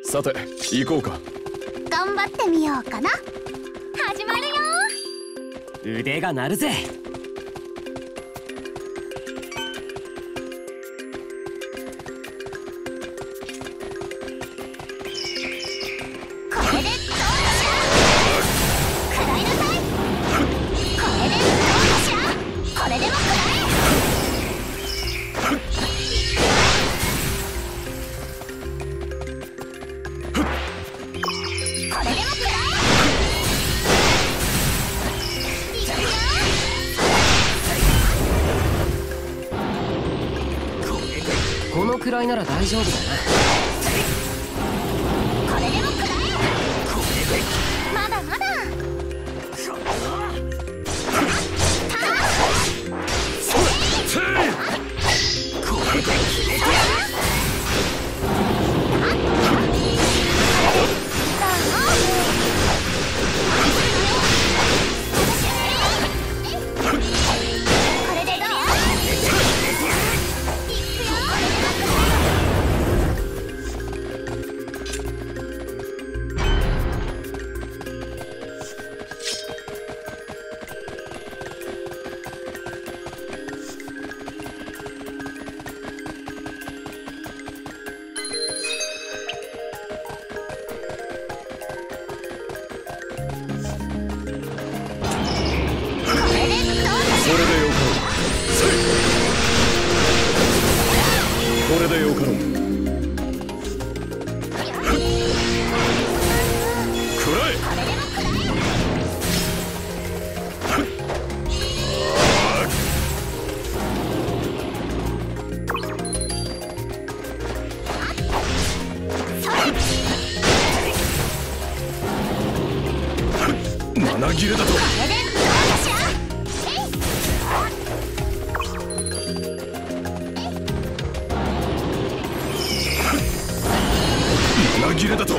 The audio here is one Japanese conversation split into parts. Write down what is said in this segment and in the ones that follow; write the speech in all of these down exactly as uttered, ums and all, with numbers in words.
さて行こうか。 頑張ってみようかな。始まるよ。 腕が鳴るぜ。このくらいなら大丈夫だな。 これでも食らえ。まだまだ。 これでよかろう。これでよかろう。食らえ。マナ切れだと。マナ切れだと。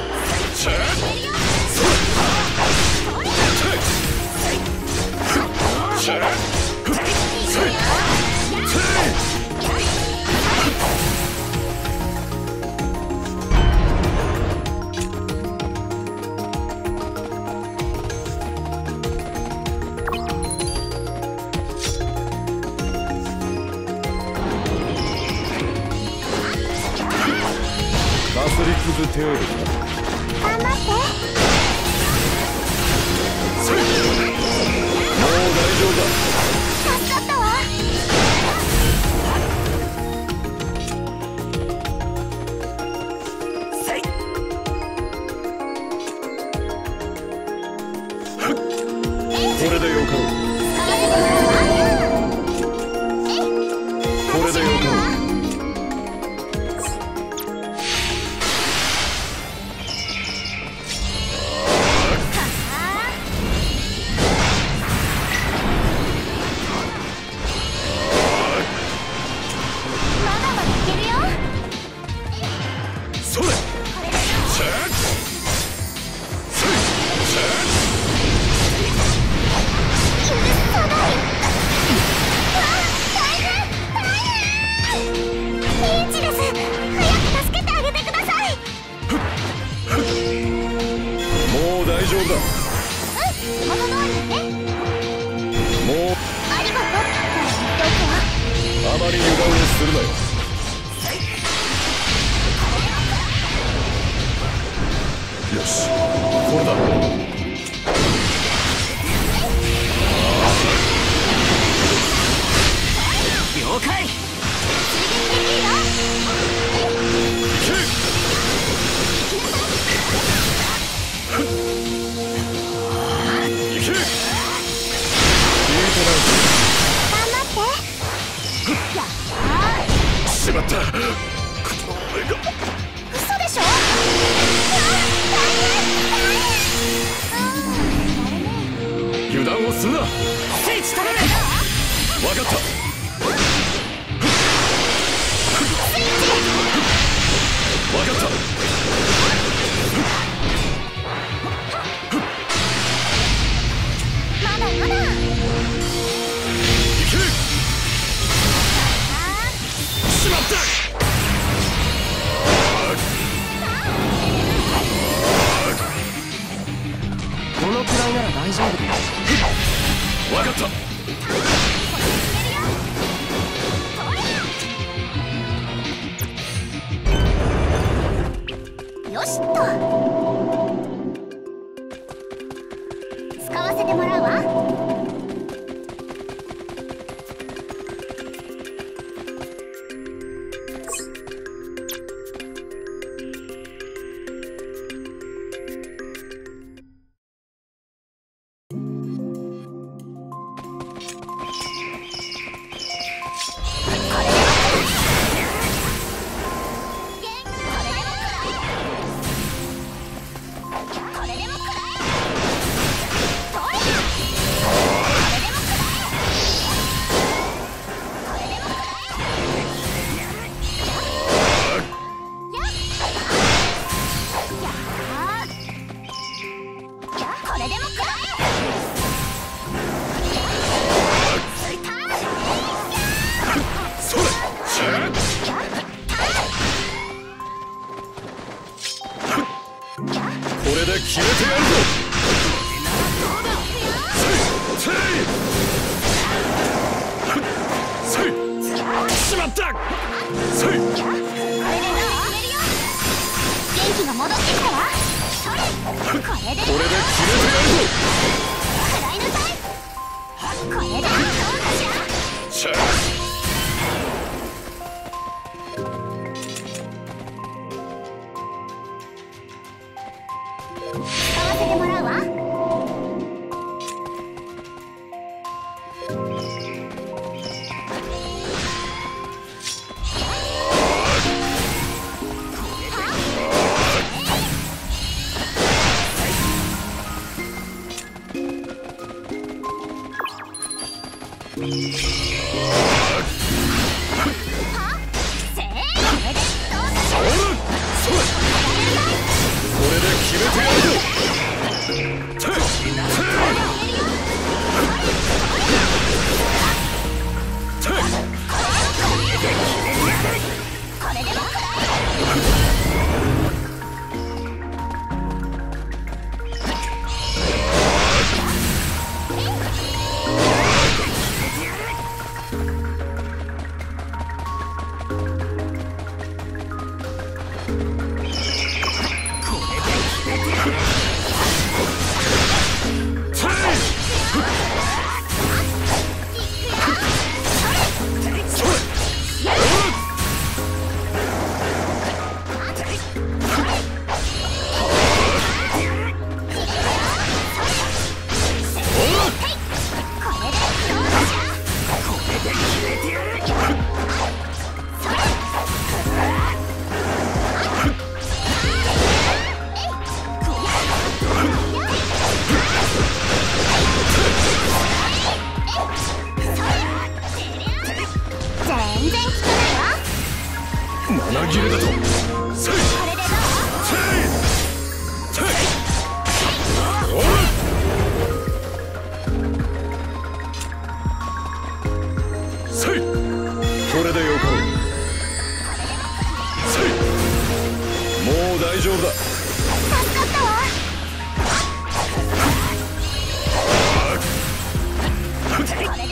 かすりつぶ程度だ。 頑張って。 もう大丈夫だ。 助かったわ。 これでよかろう。これでよかろう。それ。もう大丈夫だ。 うん、元通りだね。 もうありがとうって言っておくわ。 あまり油断をするなよ。よし、これだ。 了解。 しまった。この俺が嘘でしょ。 油断をするな。 スイッチ頼め。 分かった。分かった。 まだまだ。 いけ。しまった。 決めてやるぞ。せいせいせいしまった。せいこれでどう？元気が戻ってきたわ。それこれでこれで決めてやるぞ。 食らいなさい。これでどうかしら。 しゃ使わせてもらうわ。 なぎれだと。せいせいこれでよかろう。せいもう大丈夫だ。 助かったわ。これでも食らえ。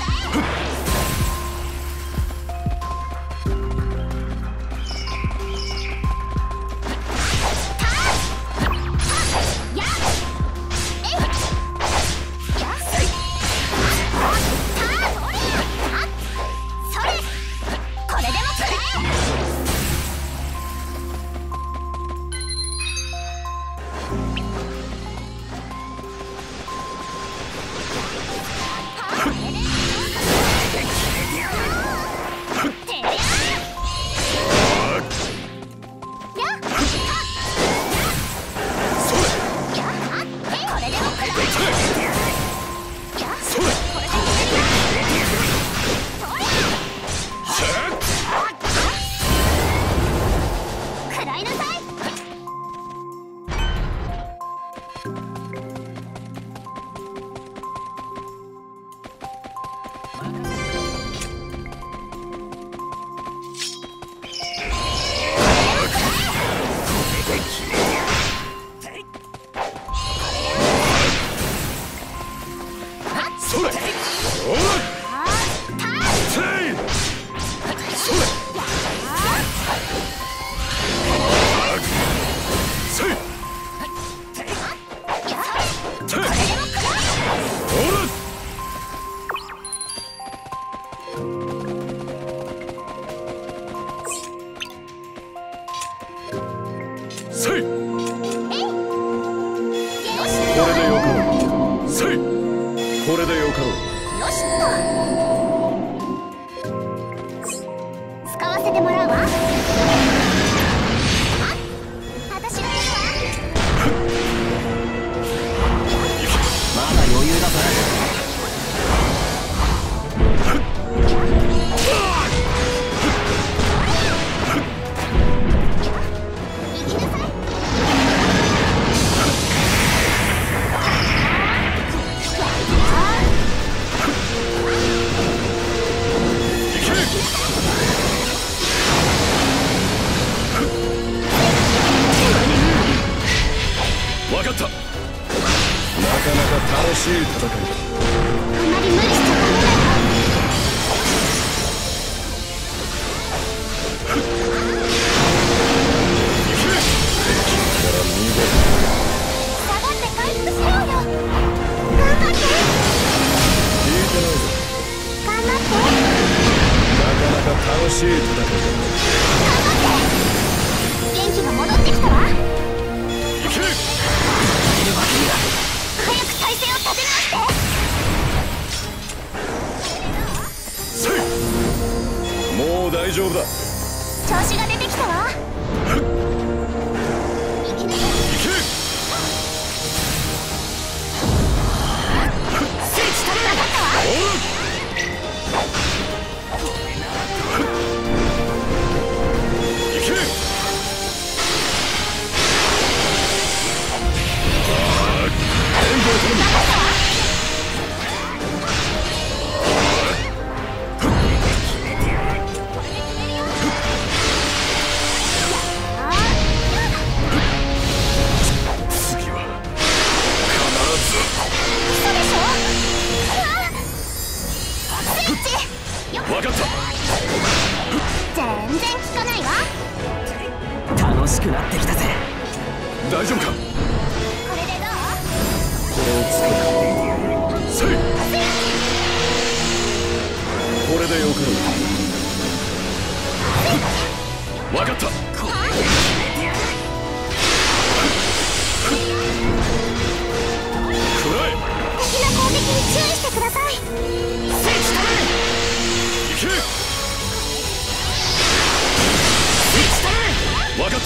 せいこれでよかろう。せいこれでよかろう。 よしっと使わせてもらうわ。私がやるわ。 まだ余裕だぞ。 分かった。 楽しい戦いだ。 元気が戻ってきたわ。 行け。 早く体勢を立て直して。 せい。もう大丈夫だ。 調子が出てきたわ。 行け。 スイッチ取れなかったわ。 行け。援護を頼む。次は必ず。 嘘でしょ。スイッチ。よっ。 分かった。 全然効かないわ。 楽しくなってきたぜ。 大丈夫か。 これでどう？ これをつける。 せい。これでよかろう。分かった。くらえ。 敵の攻撃に注意してください。スイッチ取れ。 行け。 スイッチ取れ。 分かった。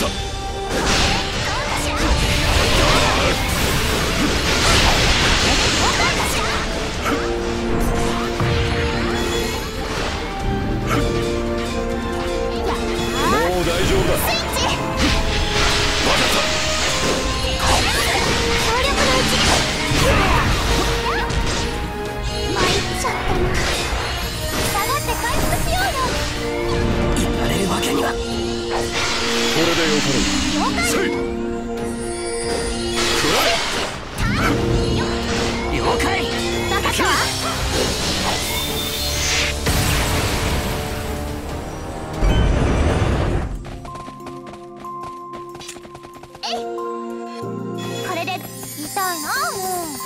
もう大丈夫だ。 スイッチ。 分かった。 強力な位置。参っちゃったな。下がって回復しようよ。 言われるわけには。 これでよかろう。 了解。 せい。くらえ。 了解。 分かったわ。えい。これで痛いなもう。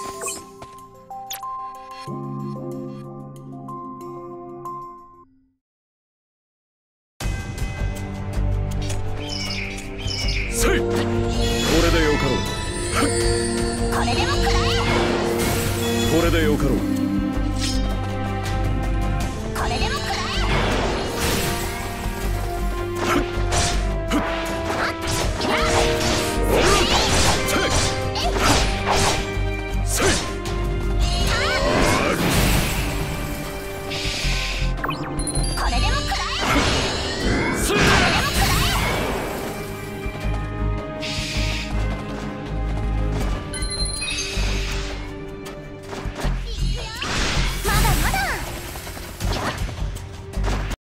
せい。これでよかろう。 これでも食らえ。 これでよかろう。